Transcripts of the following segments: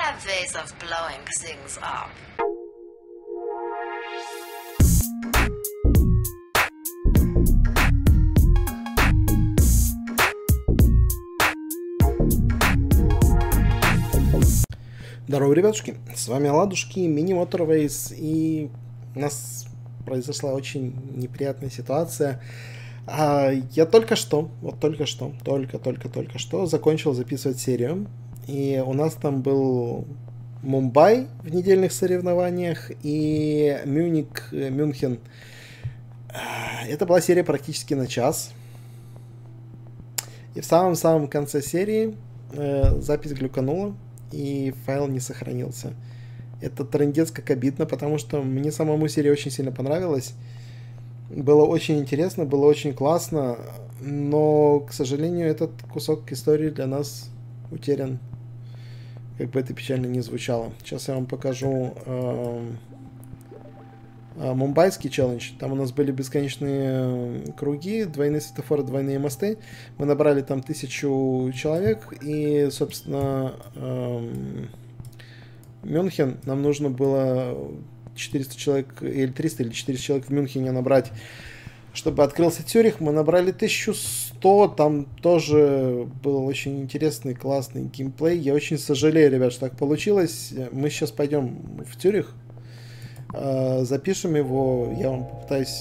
have ways of blowing things up. Здорово, ребятушки, с вами Ладушки, Mini Motorways, и у нас произошла очень неприятная ситуация. Я только что закончил записывать серию, и у нас там был Мумбай в недельных соревнованиях и Мюнхен. Это была серия практически на час. И в самом-самом конце серии запись глюканула, и файл не сохранился. Это трындец как обидно, потому что мне самому серия очень сильно понравилась. Было очень интересно, было очень классно, но, к сожалению, этот кусок истории для нас утерян. Как бы это печально не звучало. Сейчас я вам покажу мумбайский челлендж. Там у нас были бесконечные круги, двойные светофоры, двойные мосты. Мы набрали там 1000 человек. И, собственно, Мюнхен, нам нужно было 400 человек, или 300, или 400 человек в Мюнхене набрать, чтобы открылся Цюрих. Мы набрали 1100. Там тоже был очень интересный, классный геймплей. Я очень сожалею, ребят, что так получилось. Мы сейчас пойдем в Цюрих, запишем его, я вам попытаюсь...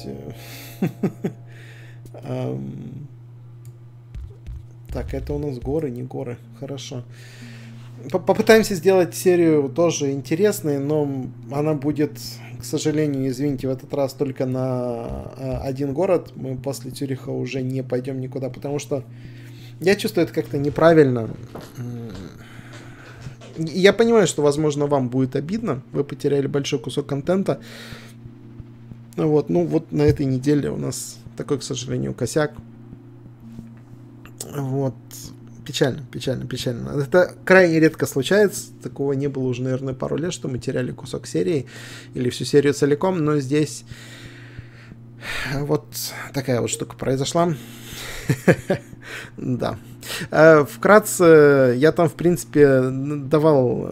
Так, это у нас горы, не горы. Хорошо. Попытаемся сделать серию тоже интересной, но она будет, к сожалению, извините, в этот раз только на один город. Мы после Цюриха уже не пойдем никуда, потому что я чувствую, это как-то неправильно. Я понимаю, что, возможно, вам будет обидно. Вы потеряли большой кусок контента. Вот, ну вот на этой неделе у нас такой, к сожалению, косяк. Вот. Печально. Это крайне редко случается. Такого не было уже, наверное, пару лет, что мы теряли кусок серии или всю серию целиком. Но здесь вот такая вот штука произошла. Да. Вкратце, я там, в принципе, давал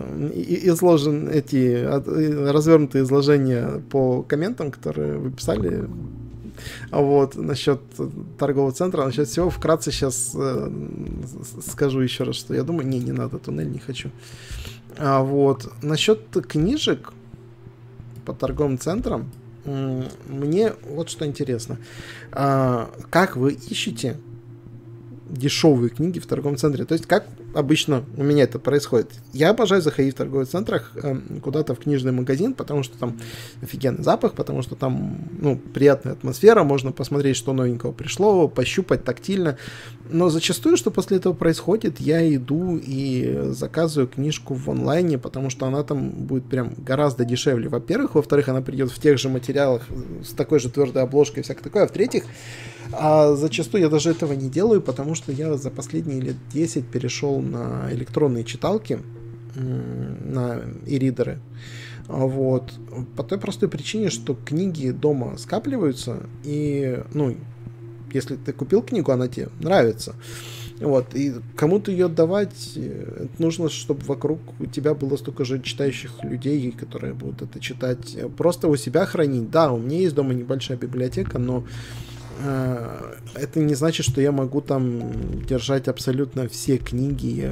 развернутые изложения по комментам, которые вы писали. Вот, насчет торгового центра, насчет всего. Вкратце сейчас скажу еще раз, что я думаю, не надо, туннель не хочу. Вот, насчет книжек по торговым центрам, мне вот что интересно. Как вы ищете дешевые книги в торговом центре? То есть, как обычно у меня это происходит? Я обожаю заходить в торговых центрах куда-то в книжный магазин, потому что там офигенный запах, потому что там, ну, приятная атмосфера, можно посмотреть, что новенького пришло, пощупать тактильно. Но зачастую, что после этого происходит, я иду и заказываю книжку в онлайне, потому что она там будет прям гораздо дешевле, во-первых. Во-вторых, она придет в тех же материалах, с такой же твердой обложкой и всякое такое. А в-третьих, зачастую я даже этого не делаю, потому что я за последние лет 10 перешел на электронные читалки, на e-ридеры. Вот. По той простой причине, что книги дома скапливаются, и, ну, если ты купил книгу, она тебе нравится. Вот. И кому-то ее отдавать, нужно, чтобы вокруг у тебя было столько же читающих людей, которые будут это читать. Просто у себя хранить. Да, у меня есть дома небольшая библиотека, но это не значит, что я могу там держать абсолютно все книги.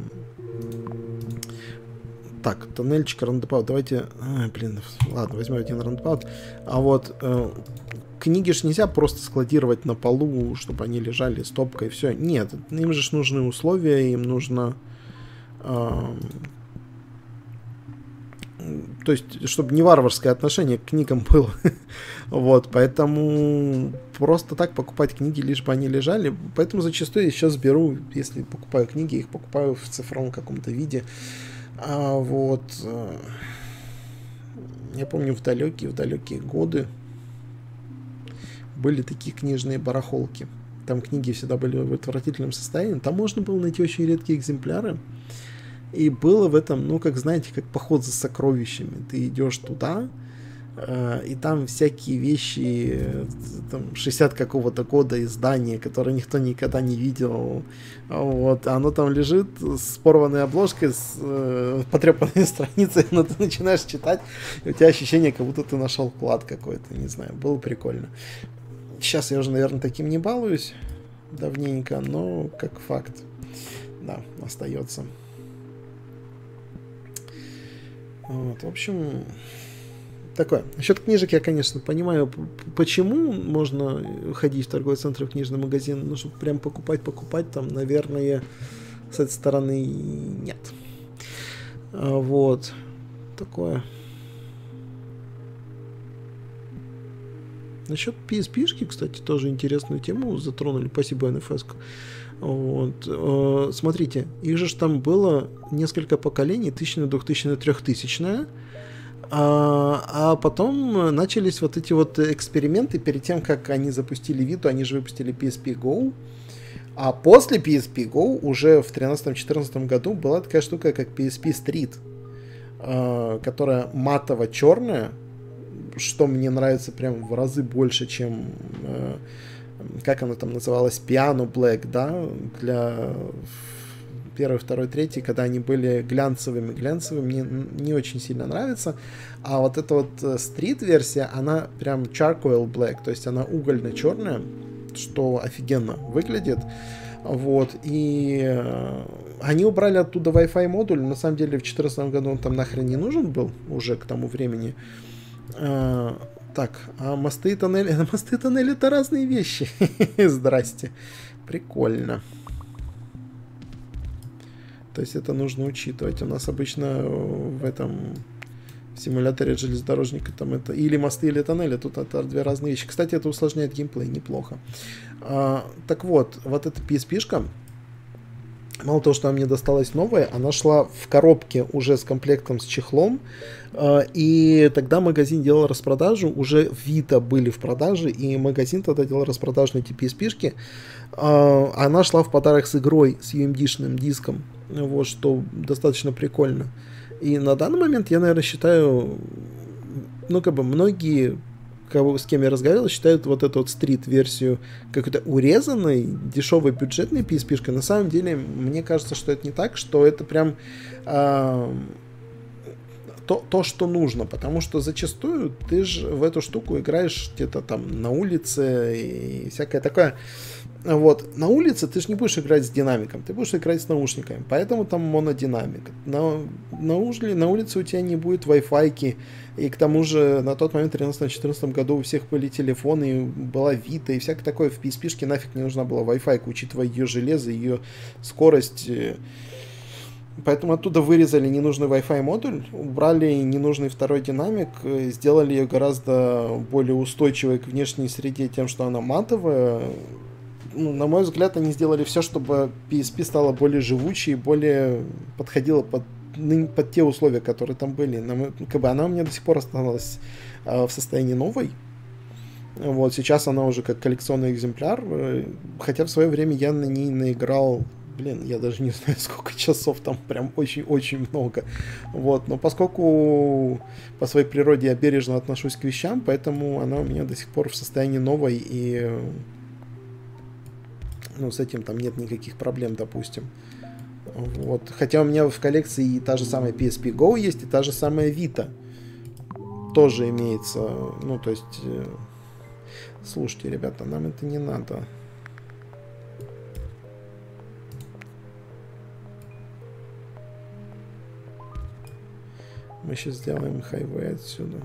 Так, тоннельчик, рандепаут. Давайте... ладно, возьмем один рандепаут. А вот книги ж нельзя просто складировать на полу, чтобы они лежали стопкой, все. Нет, им же нужны условия, им нужно... То есть, чтобы не варварское отношение к книгам было. Вот, поэтому просто так покупать книги, лишь бы они лежали. Поэтому зачастую я сейчас беру, если покупаю книги, их покупаю в цифровом каком-то виде. Вот. Я помню, в далекие годы были такие книжные барахолки. Там книги всегда были в отвратительном состоянии. Там можно было найти очень редкие экземпляры. И было в этом, ну, как, знаете, как поход за сокровищами. Ты идешь туда, И там всякие вещи, там 60 какого-то года издания, которые никто никогда не видел. Вот, оно там лежит с порванной обложкой, с потрепанной страницей, но ты начинаешь читать, и у тебя ощущение, как будто ты нашел клад какой-то, не знаю, было прикольно. Сейчас я уже, наверное, таким не балуюсь давненько, но как факт, да, остается. Вот, в общем, такое. Насчет книжек я, конечно, понимаю, почему можно ходить в торговый центр, в книжный магазин, ну, чтобы прям покупать, там, наверное, с этой стороны нет. Вот. Такое. Насчет PSP-шки, кстати, тоже интересную тему затронули. Спасибо, NFS. Вот. Смотрите, их же там было несколько поколений, 1000, 2000, 3000. А потом начались вот эти вот эксперименты перед тем, как они запустили Vita, они же выпустили PSP Go. А после PSP Go уже в 2013-2014 году была такая штука, как PSP Street, которая матово-черная, что мне нравится прям в разы больше, чем как оно там называлось, Piano Black, да, для первый, второй, третий, когда они были глянцевыми, мне не очень сильно нравится. А вот эта вот Street-версия, она прям Charcoal Black, то есть она угольно-черная, что офигенно выглядит. Вот, и они убрали оттуда Wi-Fi модуль, на самом деле в 2014 году он там нахрен не нужен был уже к тому времени. Так, а мосты и тоннели... Мосты и тоннели — это разные вещи. Здрасте. Прикольно. То есть это нужно учитывать. У нас обычно в этом симуляторе железнодорожника там это или мосты, или тоннели. Тут это две разные вещи. Кстати, это усложняет геймплей неплохо. Так вот эта PSP-шка, мало того, что она мне досталась новая, она шла в коробке уже с комплектом, с чехлом. И тогда магазин делал распродажу, уже Vita были в продаже, и магазин тогда делал распродажу на эти PSP-шки. Она шла в подарок с игрой, с UMD-шным диском, вот, что достаточно прикольно. И на данный момент я, наверное, считаю, ну, как бы многие, с кем я разговаривал, считают вот эту вот стрит-версию какой-то урезанной, дешевой, бюджетной PSP-шкой. На самом деле, мне кажется, что это не так, что это прям то, что нужно, потому что зачастую ты же в эту штуку играешь где-то там на улице и всякое такое. Вот. На улице ты же не будешь играть с динамиком, ты будешь играть с наушниками, поэтому там монодинамик. На улице у тебя не будет Wi-Fi, и к тому же на тот момент, в 2013-2014 году, у всех были телефоны, и была Vita, и всякое такое. В PSP-шке нафиг не нужна была Wi-Fi, учитывая ее железо, ее скорость. Поэтому оттуда вырезали ненужный Wi-Fi модуль, убрали ненужный второй динамик, сделали ее гораздо более устойчивой к внешней среде тем, что она матовая. Ну, на мой взгляд, они сделали все, чтобы PSP стала более живучей, более подходила под те условия, которые там были. Как бы она у меня до сих пор осталась в состоянии новой. Вот, сейчас она уже как коллекционный экземпляр, хотя в свое время я на ней наиграл, я даже не знаю, сколько часов, там прям очень-очень много. Вот, но поскольку по своей природе я бережно отношусь к вещам, поэтому она у меня до сих пор в состоянии новой, и с этим там нет никаких проблем, допустим. Вот. Хотя у меня в коллекции и та же самая PSP Go есть, и та же самая Vita тоже имеется. Ну, то есть, слушайте, ребята, нам это не надо. Мы сейчас сделаем хайвей отсюда.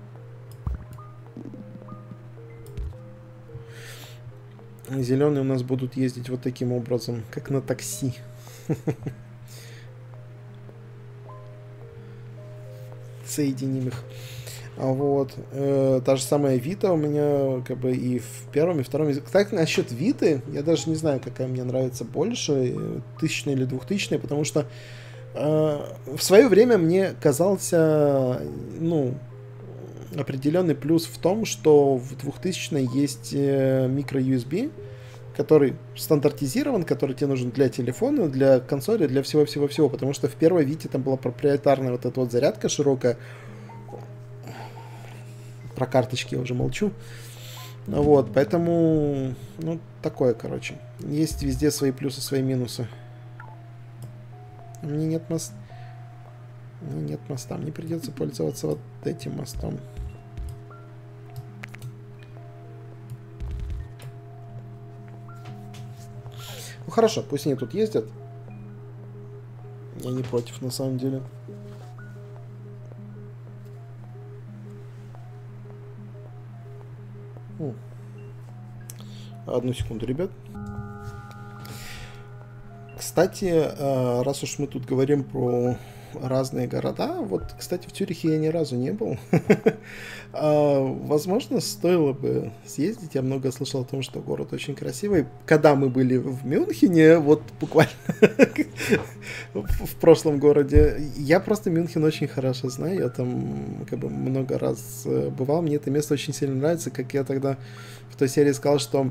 Зеленые у нас будут ездить вот таким образом, как на такси. Соединим их. Вот. Та же самая Vita у меня как бы и в первом, и втором. Так, насчет Vita, я даже не знаю, какая мне нравится больше, 1000 или 2000, потому что в свое время мне казался, определенный плюс в том, что в 2000 есть микро-USB, который стандартизирован, который тебе нужен для телефона, для консоли, для всего-всего-всего, потому что в первой Vita там была проприетарная вот эта вот зарядка широкая. Про карточки я уже молчу. Вот, поэтому, ну, такое, короче. Есть везде свои плюсы, свои минусы. Мне нет моста. Нет моста. Мне придется пользоваться вот этим мостом. Ну, хорошо, пусть они тут ездят. Я не против, на самом деле. Одну секунду, ребят. Кстати, раз уж мы тут говорим про разные города, вот, кстати, в Цюрихе я ни разу не был. Возможно, стоило бы съездить. Я много слышал о том, что город очень красивый. Когда мы были в Мюнхене, вот буквально в прошлом городе, я просто Мюнхен очень хорошо знаю. Я там как бы много раз бывал. Мне это место очень сильно нравится. Как я тогда в той серии сказал, что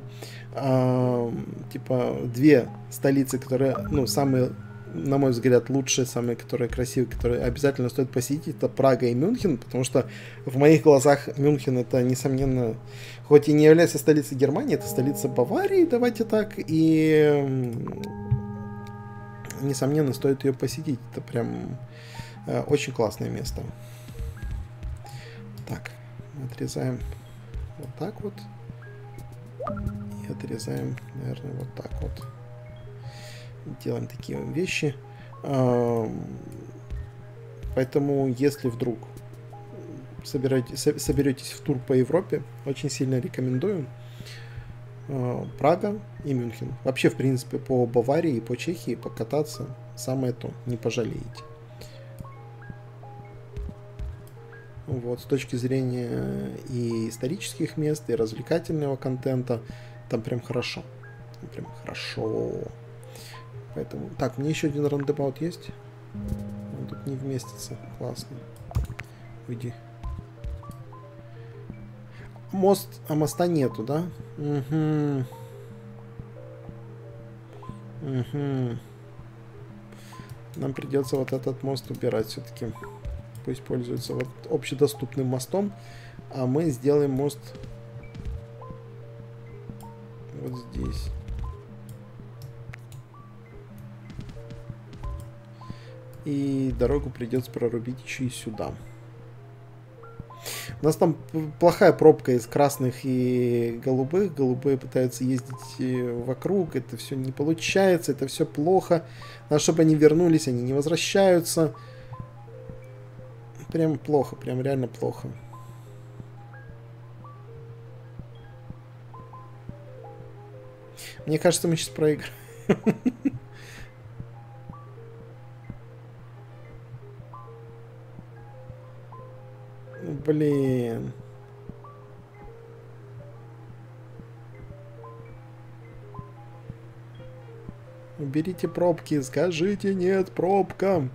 типа две столицы, которые, ну, самые, на мой взгляд, лучшие, самые, которые красивые, которые обязательно стоит посетить, это Прага и Мюнхен, потому что в моих глазах Мюнхен это, несомненно, хоть и не является столицей Германии, это столица Баварии, давайте так, и несомненно, стоит ее посетить. Это прям очень классное место. Так, отрезаем вот так вот. И отрезаем, наверное, вот так вот. Делаем такие вещи. Поэтому, если вдруг соберетесь в тур по Европе, очень сильно рекомендую Прага и Мюнхен. Вообще, в принципе, по Баварии и по Чехии покататься самое то, не пожалеете. Вот, с точки зрения и исторических мест, и развлекательного контента, там прям хорошо. Там прям хорошо. Поэтому... Так, мне еще один рандебаут есть. Он тут не вместится. Классно. Уйди. Мост... А моста нету, да? Угу. Угу. Нам придется вот этот мост убирать все-таки. Пусть пользуются вот общедоступным мостом, а мы сделаем мост вот здесь. И дорогу придется прорубить еще и сюда. У нас там плохая пробка из красных и голубых. Голубые пытаются ездить вокруг. Это все не получается. Это все плохо. Надо, чтобы они вернулись. Они не возвращаются. Прям плохо. Прям реально плохо. Мне кажется, мы сейчас проиграем. Блин. Уберите пробки, скажите нет пробкам.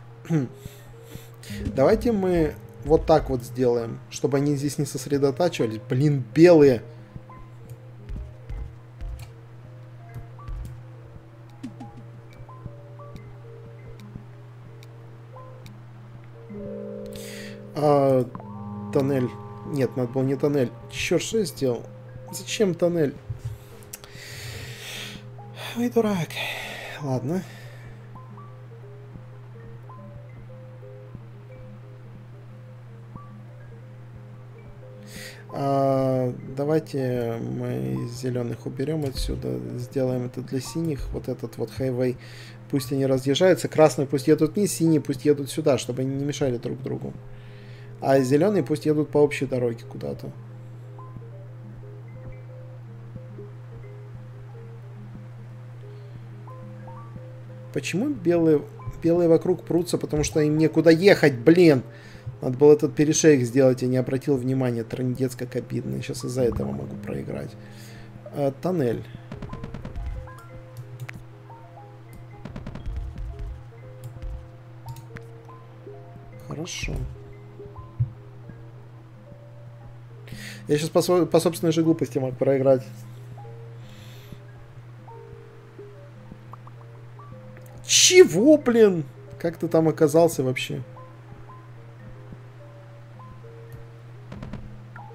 Давайте мы вот так вот сделаем, чтобы они здесь не сосредотачивались. Блин, белые. Тоннель. Нет, надо было не тоннель. Черт, что я сделал? Зачем тоннель? Ой, дурак. Ладно. Давайте мы зеленых уберем отсюда. Сделаем это для синих. Вот этот вот хайвей. Пусть они разъезжаются. Красные пусть едут не, синие пусть едут сюда, чтобы они не мешали друг другу. А зеленые пусть едут по общей дороге куда-то. Почему белые вокруг прутся? Потому что им некуда ехать, блин! Надо было этот перешейк сделать, я не обратил внимания. Трындец как обидно. Сейчас из-за этого могу проиграть. Тоннель. Хорошо. Я сейчас по собственной же глупости мог проиграть. Чего, блин? Как ты там оказался вообще?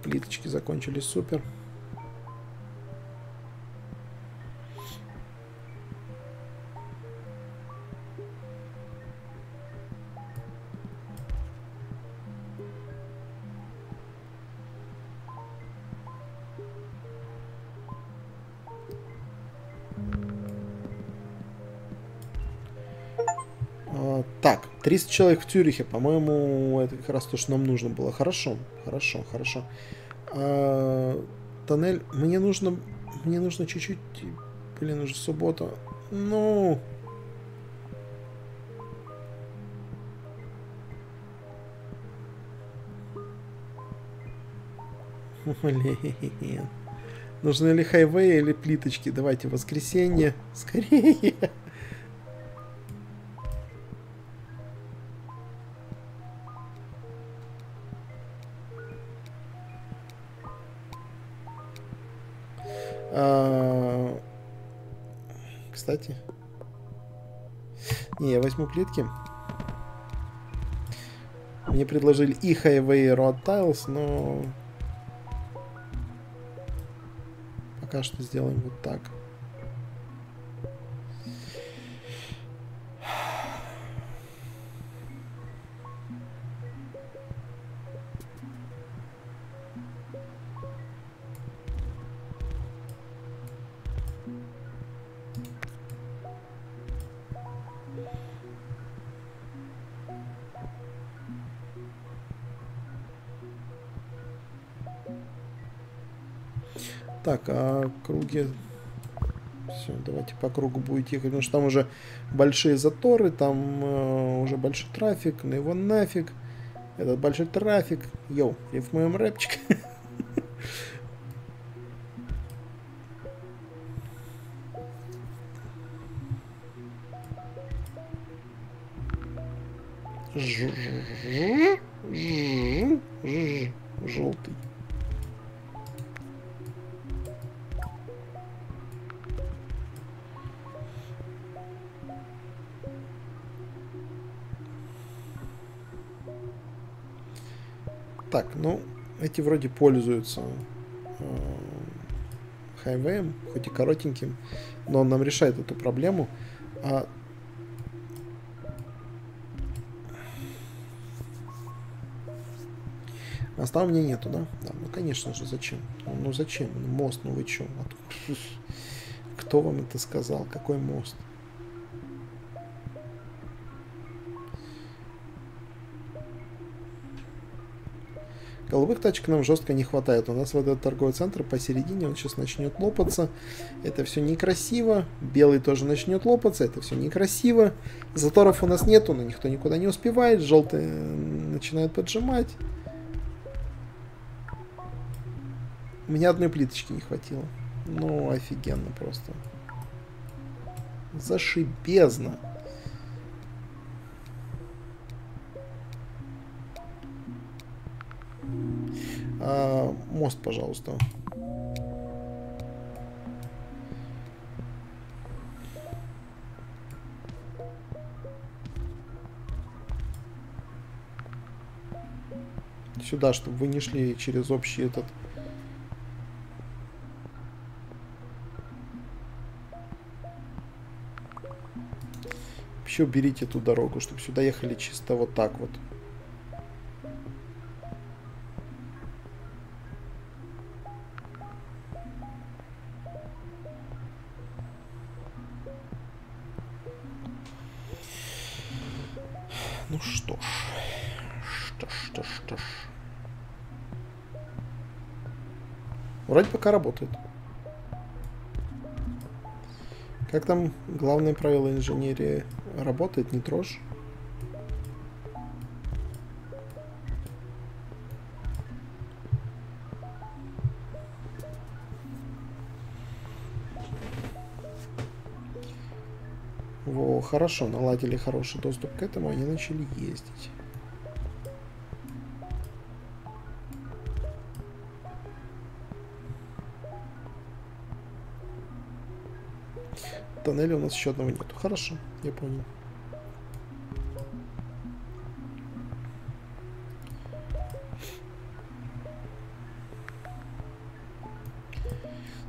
плиточки закончились, супер. Так, 300 человек в Цюрихе, по-моему, это как раз то, что нам нужно было. Хорошо, хорошо, хорошо. Тоннель, мне нужно чуть-чуть, блин, уже суббота. Ну... Блин. Нужны ли хайвей или плиточки? Давайте, воскресенье. Скорее. Кстати. Не, я возьму плитки. Мне предложили и Highway, и Road Tiles, но... Пока что сделаем вот так. Так, а круги... Все, давайте по кругу будет ехать, потому что там уже большие заторы, там уже большой трафик, ну его нафиг. Этот большой трафик. Йоу, рифмуем рэпчик. Желтый. Так, ну, эти вроде пользуются хайвеем, хоть и коротеньким, но он нам решает эту проблему. Моста у меня нету, да? Да, ну, конечно же, зачем? Ну, зачем? Мост, ну вы чё? Кто вам это сказал? Какой мост? Голубых тачек нам жестко не хватает. У нас вот этот торговый центр посередине, он сейчас начнет лопаться. Это все некрасиво. Белый тоже начнет лопаться. Это все некрасиво. Заторов у нас нету, но никто никуда не успевает. Желтый начинает поджимать. У меня одной плиточки не хватило. Ну, офигенно просто. Зашибезно. Мост, пожалуйста. Сюда, чтобы вы не шли через общий этот... Вообще уберите эту дорогу, чтобы сюда ехали чисто вот так вот. Ну что ж. Что ж. Вроде пока работает. Как там главное правило инженерии? Работает, не трожь. Во, хорошо, наладили хороший доступ к этому, они начали ездить. Тоннеля у нас еще одного нету. Хорошо, я понял.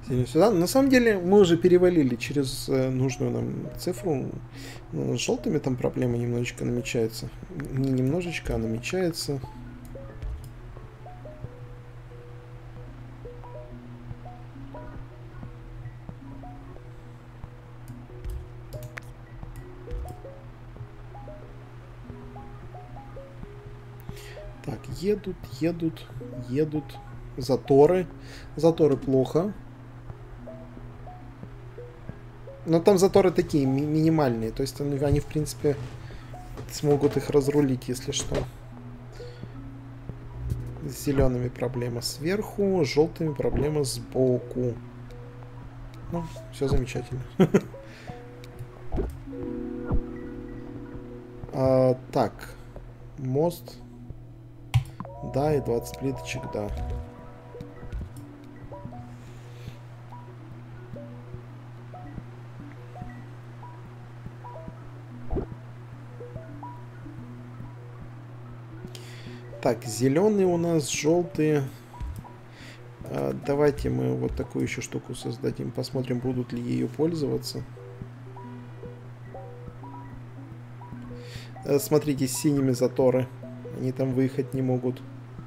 сюда. На самом деле мы уже перевалили через нужную нам цифру. Ну, с желтыми там проблема немножечко намечается. Не немножечко, а намечается. Так, едут. Заторы. Заторы плохо. Но там заторы такие, минимальные. То есть они, в принципе, смогут их разрулить, если что. С зелеными проблема сверху, с желтыми проблема сбоку. Ну, все замечательно. Так. Мост. Да, и 20 плиточек, да. Так, зеленые у нас, желтые. Давайте мы вот такую еще штуку создадим. Посмотрим, будут ли ею пользоваться. Смотрите, с синими заторы. Они там выехать не могут.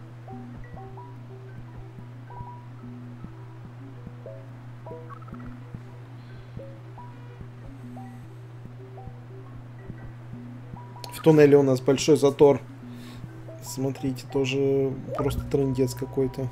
В туннеле у нас большой затор. Смотрите, тоже просто трындец какой-то.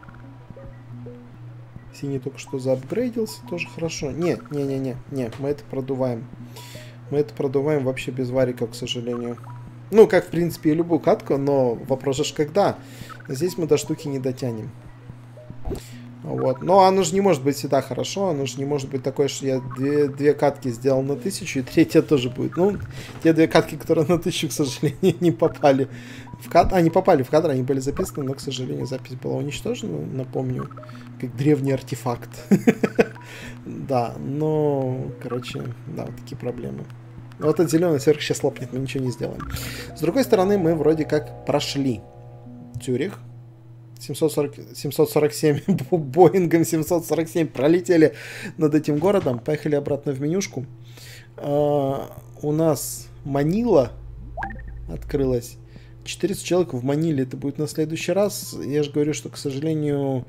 Синий только что заапгрейдился, тоже хорошо. Не, мы это продуваем. Мы это продуваем вообще без вариков, к сожалению. Ну, как, в принципе, и любую катку, но вопрос же когда. Здесь мы до штуки не дотянем. Вот. Но оно же не может быть всегда хорошо. Оно же не может быть такое, что я две катки сделал на 1000, и третья тоже будет. Ну, те две катки, которые на 1000, к сожалению, не попали в кадр. Не попали в кадр, они были записаны, но, к сожалению, запись была уничтожена. Напомню, как древний артефакт. Да, но, короче, да, вот такие проблемы. Вот этот зеленый сверху сейчас лопнет, мы ничего не сделаем. С другой стороны, мы вроде как прошли Цюрих. 747 Боингом 747 пролетели над этим городом. Поехали обратно в менюшку. У нас Манила открылась. 400 человек в Маниле. Это будет на следующий раз. Я же говорю, что, к сожалению,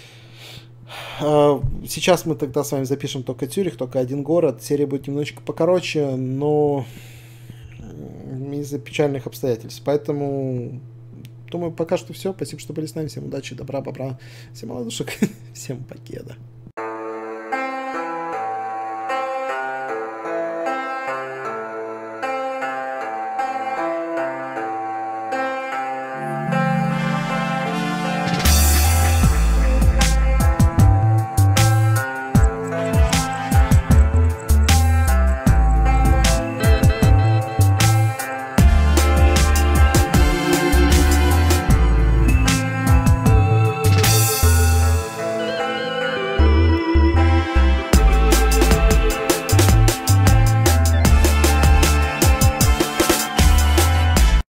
сейчас мы тогда с вами запишем только Цюрих, только один город. Серия будет немножечко покороче, но из-за печальных обстоятельств. Поэтому думаю, пока что все. Спасибо, что были с нами. Всем удачи, добра, бобра. Всем молодушек. Всем покеда.